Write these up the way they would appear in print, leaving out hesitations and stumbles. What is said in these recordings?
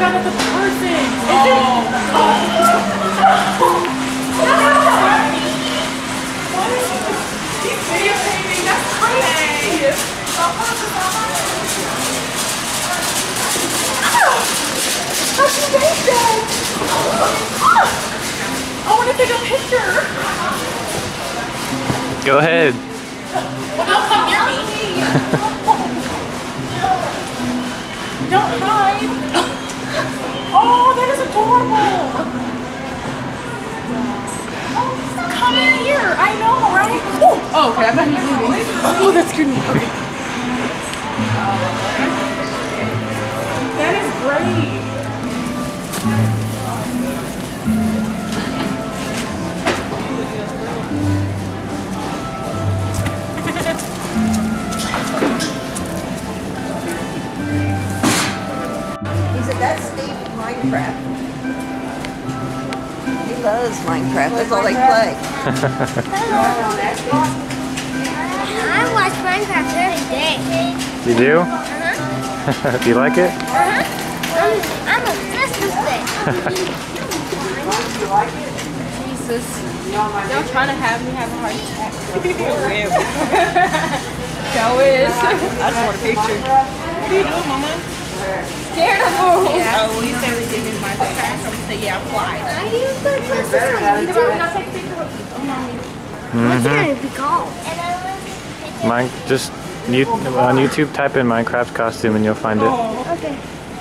forgot about the person. Keep videotaping. That's crazy. How'd you make that? I want to take a picture. Go ahead. Well, don't come near me. Don't hide. Oh, that is adorable. Oh, come in here. I know, right? Oh, okay. I'm not moving. Oh, that scared me. Okay. That is great. That's Steve Minecraft. He loves Minecraft. That's all they play. I watch Minecraft every day. You do? Uh-huh. Do you like it? Uh-huh. I'm obsessed with it. Jesus. Y'all trying to have me have a heart attack. Show is. I just want a picture. What are you doing, Mama? Scared of fools. Yeah. Oh, we said we did in my backpack, so we say, yeah, fly. What's it going to be called? Just on YouTube, type in Minecraft costume and you'll find it. Okay.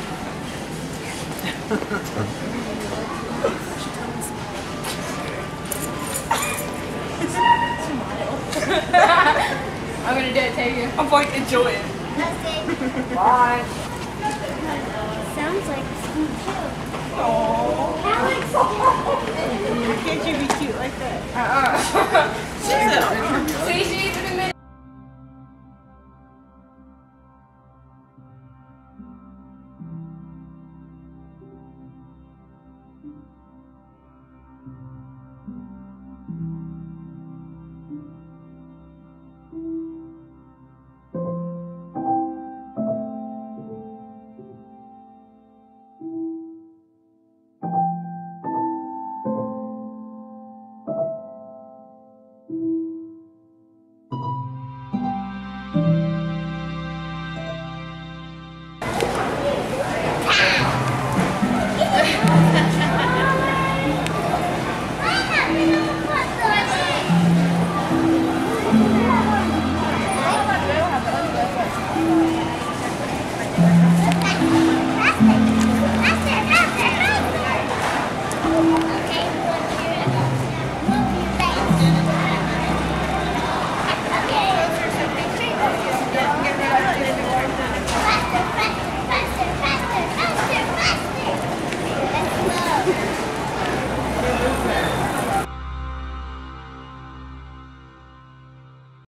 I'm gonna do it, take you. I'm going to enjoy it. Okay. Bye. Sounds like sweet too. Can't you be cute like that? She's